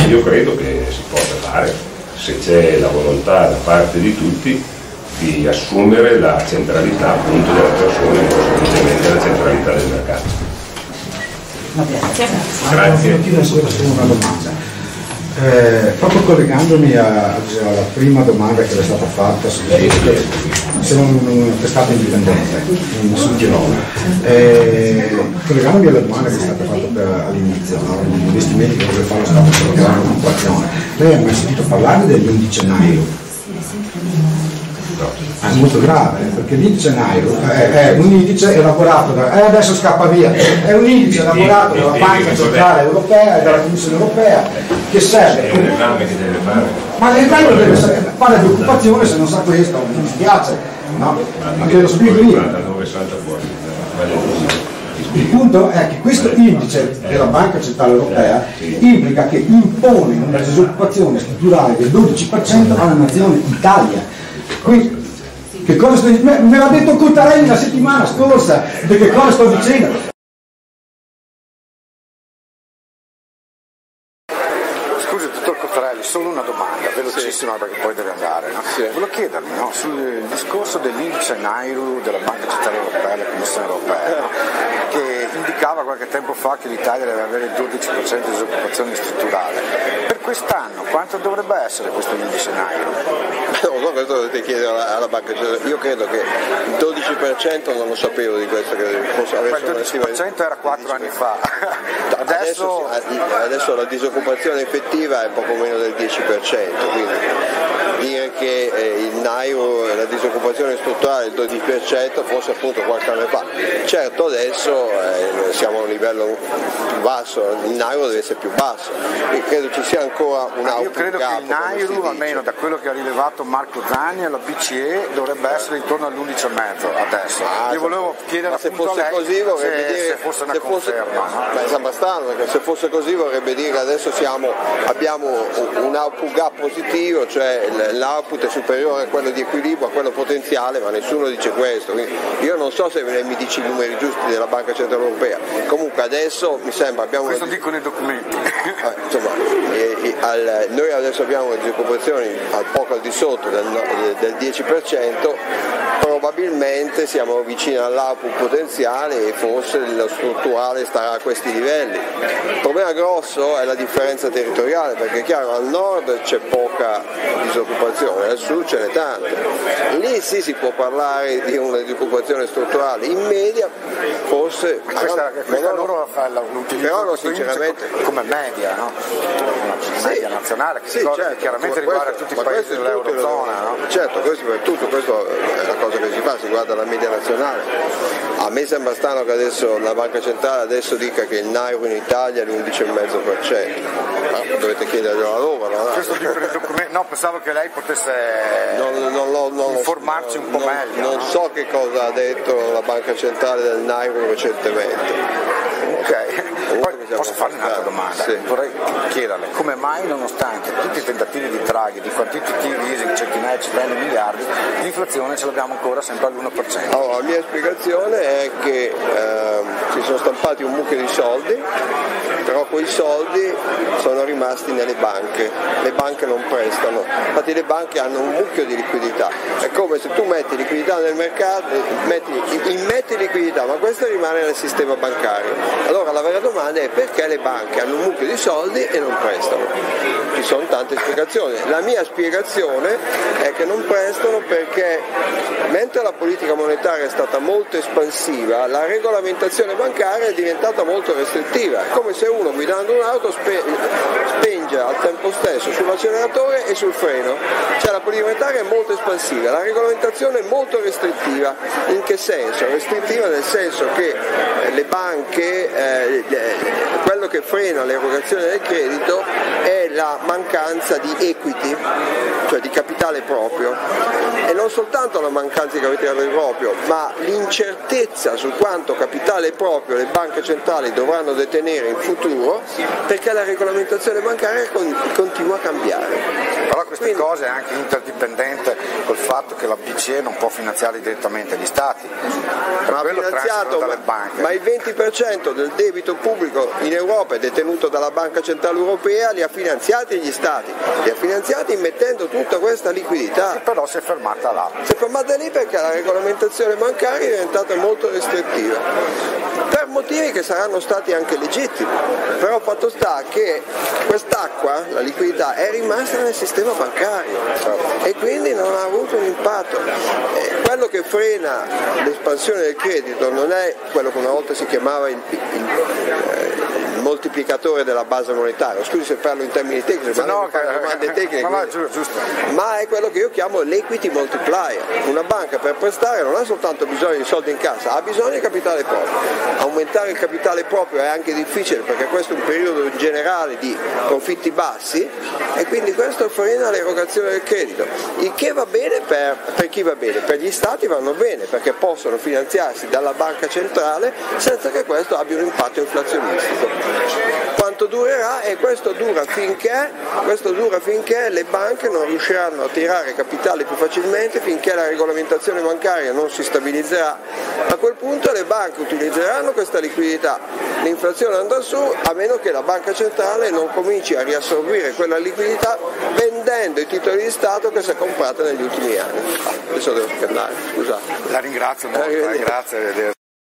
io credo che si possa fare, se c'è la volontà da parte di tutti di assumere la centralità appunto della persona e conseguentemente la centralità del mercato. Grazie. Una domanda. Proprio collegandomi alla prima domanda che era stata fatta se un testato indipendente sul Tirolo, collegandomi alla domanda che è stata fatta all'inizio, no? Gli investimenti che deve fare lo Stato per creare un'occupazione, lei ha mai sentito parlare dell'indice Nairo? È molto grave, perché l'indice Nairo è un indice elaborato adesso scappa via, è un indice elaborato dalla Banca Centrale Europea e dalla Commissione Europea che serve. È un esame che deve fare. Ma l'esame deve fare di occupazione, se non sa questo, mi dispiace, no? Anche lo spiego io. Il punto è che questo indice della Banca Centrale Europea implica che impone una disoccupazione strutturale del 12% alla nazione Italia. Quindi, che cosa sto dicendo? Me l'ha detto Cottarelli la settimana scorsa, di che cosa sto dicendo? Scusi, dottor Cottarelli, solo una domanda, velocissima perché poi deve andare. No? Volevo chiedermi, no, sul discorso dell'indice Nairo della Banca Centrale Europea e della Commissione Europea, no? Che indicava qualche tempo fa che l'Italia deve avere il 12% di disoccupazione strutturale. Per quest'anno quanto dovrebbe essere questo indice Nairo? Non so, questo dovete chiedere alla Banca Centrale. Io credo che il 12% non lo sapevo di questo, che fosse il 12% era 4 anni fa. Adesso la disoccupazione effettiva è poco meno del 10%, quindi dire che il Nairo, la disoccupazione strutturale è il 12% fosse appunto qualche anno fa. Certo, adesso siamo a un livello più basso, il Nairo deve essere più basso e credo ci sia ancora un output. Io credo che il Nairo, almeno da quello che ha rilevato Marco Zanni alla BCE, dovrebbe essere intorno all'11,5 adesso. Io volevo chiedere se appunto fosse a lei così, vorrebbe dire, se fosse una conferma. No? Sembra strano, perché se fosse così vorrebbe dire che adesso abbiamo un output gap positivo, cioè l'output è superiore a quello di equilibrio, a quello potenziale, ma nessuno dice questo. Quindi io non so se lei mi dice i numeri giusti della Banca Centrale Europea. Comunque adesso mi sembra abbiamo. Questo dicono i documenti. Insomma, noi adesso abbiamo una disoccupazione poco al di sotto del 10%, probabilmente siamo vicini all'output potenziale e forse lo strutturale starà a questi livelli. Il problema grosso è la differenza territoriale, perché è chiaro al nord c'è poca disoccupazione, al sud ce n'è tanta. Lì sì si può parlare di una disoccupazione strutturale, in media forse. Questa loro l'utilizzo sinceramente come media, no? Una media nazionale che certo, chiaramente riguarda tutti i paesi dell'Eurozona. No? Certo, questo per tutto, questo è la cosa che si fa, si guarda la media nazionale. A me sembra strano che adesso la Banca Centrale adesso dica che il Nairo in Italia è l'11,5%. Dovete chiederlo a loro, no? Questo tipo di documento, no, pensavo che lei potesse informarci un po' meglio. Non so che cosa ha detto la Banca Centrale del Nairo recentemente. Ok, poi posso farle un'altra domanda? Sì. Vorrei chiederle come mai, nonostante tutti i tentativi di Draghi, di quantitative easing, centinaia di miliardi, l'inflazione ce l'abbiamo ancora sempre all'1%. Allora, la mia spiegazione è che si sono stampati un mucchio di soldi, però quei soldi sono rimasti nelle banche, le banche non prestano, infatti le banche hanno un mucchio di liquidità, è come se tu metti liquidità nel mercato, immetti liquidità, ma questa rimane nel sistema bancario. Allora la vera domanda è perché le banche hanno un mucchio di soldi e non prestano. Ci sono tante spiegazioni. La mia spiegazione è che non prestano perché mentre la politica monetaria è stata molto espansiva, la regolamentazione bancaria è diventata molto restrittiva. È come se uno guidando un'auto spinge al tempo stesso sull'acceleratore e sul freno. Cioè la politica monetaria è molto espansiva, la regolamentazione è molto restrittiva. In che senso? Restrittiva nel senso che le banche, quello che frena l'erogazione del credito è la mancanza di equity, cioè di capitale proprio, e non soltanto la mancanza di capitale proprio, ma l'incertezza su quanto capitale proprio le banche centrali dovranno detenere in futuro, perché la regolamentazione bancaria continua a cambiare. Però queste cose è anche interdipendente col fatto che la BCE non può finanziare direttamente gli stati, ma ha finanziato, dalle banche. Ma il 20% del debito pubblico in Europa è detenuto dalla Banca Centrale Europea, li ha finanziati gli stati, li ha finanziati immettendo tutta questa liquidità. Sì, però si è fermata là. Si è fermata lì perché la regolamentazione bancaria è diventata molto restrittiva, per motivi che saranno stati anche legittimi, però fatto sta che quest'acqua, la liquidità, è rimasta nel sistema bancario e quindi non ha avuto un impatto. Quello che frena l'espansione del credito non è quello che una volta si chiamava il moltiplicatore della base monetaria, scusi se parlo in termini tecnici, ma non fare domande tecniche, ma è quello che io chiamo l'equity multiplier. Una banca per prestare non ha soltanto bisogno di soldi in cassa, ha bisogno di capitale proprio. Aumentare il capitale proprio è anche difficile perché questo è un periodo generale di profitti bassi e quindi questo frena l'erogazione del credito, il che va bene per chi va bene? Per gli stati vanno bene perché possono finanziarsi dalla banca centrale senza che questo abbia un impatto inflazionistico. Quanto durerà? E questo dura finché le banche non riusciranno a tirare capitale più facilmente, finché la regolamentazione bancaria non si stabilizzerà. A quel punto le banche utilizzeranno questa liquidità, l'inflazione andrà su a meno che la banca centrale non cominci a riassorbire quella liquidità vendendo i titoli di Stato che si è comprata negli ultimi anni. Adesso devo scannare, scusate. La ringrazio molto, grazie.